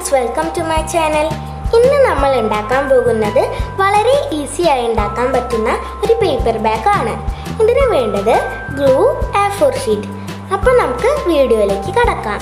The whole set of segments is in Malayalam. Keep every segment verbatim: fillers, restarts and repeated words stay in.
friends, welcome to my channel. ഇന്ന് നമ്മൾ ഉണ്ടാക്കാൻ പോകുന്നത് വളരെ ഈസി ആയി ഉണ്ടാക്കാൻ പറ്റുന്ന ഒരു പേപ്പർ ബാഗ് ആണ്. ഇതിന് വേണ്ടത് ഗ്ലൂ, എ ഫോർ ഷീറ്റ്. അപ്പോൾ നമുക്ക് വീഡിയോയിലേക്ക് കടക്കാം.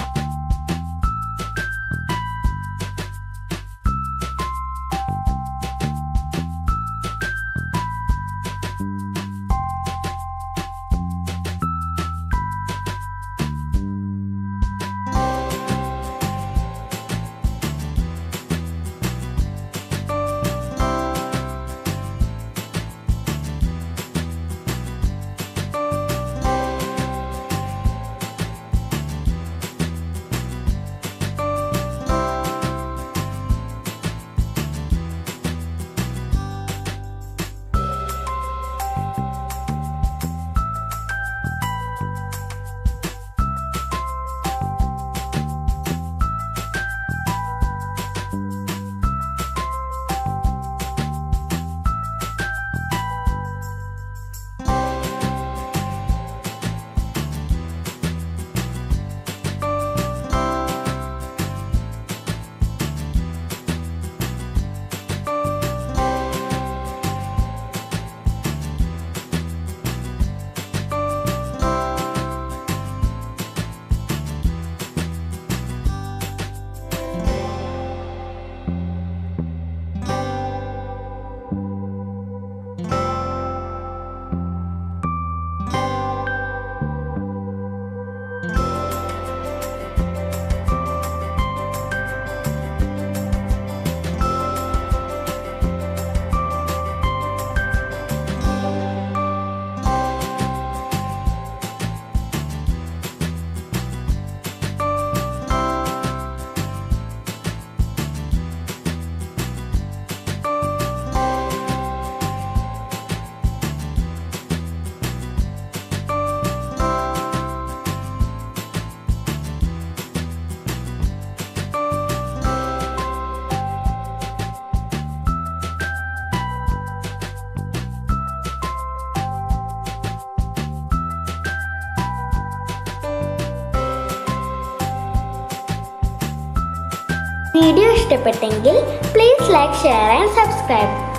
വീഡിയോ ഇഷ്ടപ്പെട്ടെങ്കിൽ please like, share and subscribe.